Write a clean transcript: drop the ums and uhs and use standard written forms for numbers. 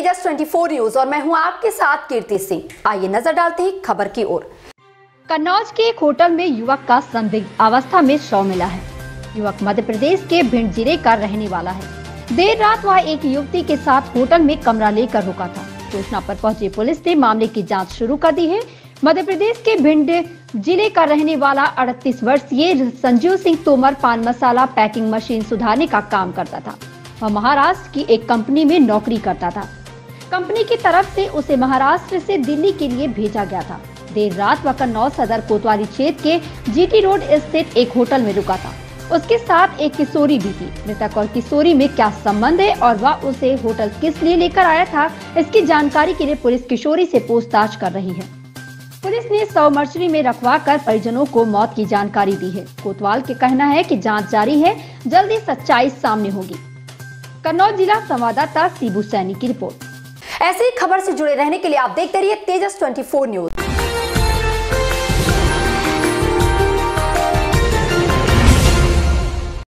तेजस 24 news और मैं हूं आपके साथ कीर्ति सिंह। आइए नजर डालते हैं खबर की ओर। कन्नौज के एक होटल में युवक का संदिग्ध अवस्था में शव मिला है। युवक मध्य प्रदेश के भिंड जिले का रहने वाला है। देर रात वह एक युवती के साथ होटल में कमरा लेकर रुका था। सूचना पर पहुंची पुलिस ने मामले की जांच शुरू कर दी है। मध्य प्रदेश के भिंड जिले का रहने वाला 38 वर्षीय संजीव सिंह तोमर पान मसाला पैकिंग मशीन सुधारने का काम करता था। वह महाराष्ट्र की एक कंपनी में नौकरी करता था। कंपनी की तरफ से उसे महाराष्ट्र से दिल्ली के लिए भेजा गया था। देर रात वह कन्नौज सदर कोतवाली क्षेत्र के जीटी रोड स्थित एक होटल में रुका था। उसके साथ एक किशोरी भी थी। मृतक और किशोरी में क्या संबंध है और वह उसे होटल किस लिए लेकर आया था, इसकी जानकारी के लिए पुलिस किशोरी से पूछताछ कर रही है। पुलिस ने शव मर्चरी में रखवा कर परिजनों को मौत की जानकारी दी है। कोतवाल के कहना है कि जांच जारी है, जल्दी सच्चाई सामने होगी। कन्नौज जिला संवाददाता शिबू सैनी की रिपोर्ट। ऐसी खबर से जुड़े रहने के लिए आप देखते रहिए तेजस 24 न्यूज।